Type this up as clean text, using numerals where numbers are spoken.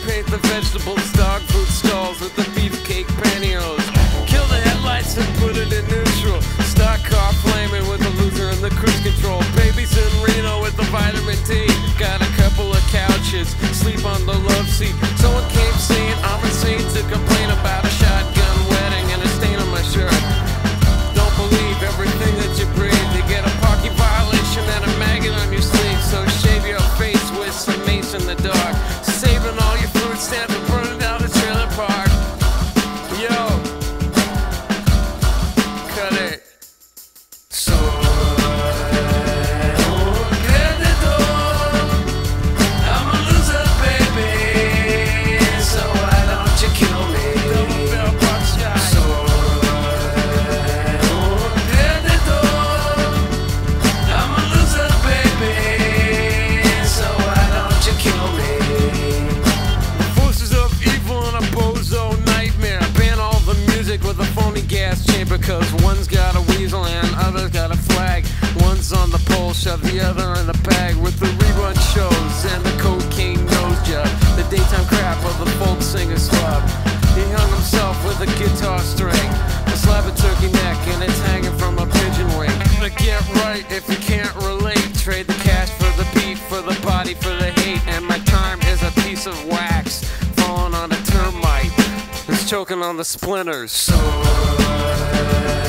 paint the vegetables, dog food stalls with the beefcake pantyhose. Kill the headlights and put it in neutral. Stock car flaming with the loser and the cruise control. Babies in Reno with the vitamin D. Got a couple of couches, sleep on the love seat. Someone came saying I'm insane to complain about a shotgun wedding and a stain on my shirt. Don't believe everything that you breathe. You get a parking violation and a maggot on your sleeve. So shave your face with some mace in the dark. Saving all your food stamps and burning down the trailer park. Yo, cut it. So with a phony gas chamber, cause one's got a weasel and other's got a flag. One's on the pole, shove the other in the bag. With the rerun shows and the cocaine nose job, the daytime crap of the folk singer slob. He hung himself with a guitar string, a slab of turkey neck, and it's hanging from a pigeon wing. But get right if you can't relate. Trade the cash for the beat, for the body, for the hate. And my time is a piece of wax falling on a termite. It's choking on the splinters. So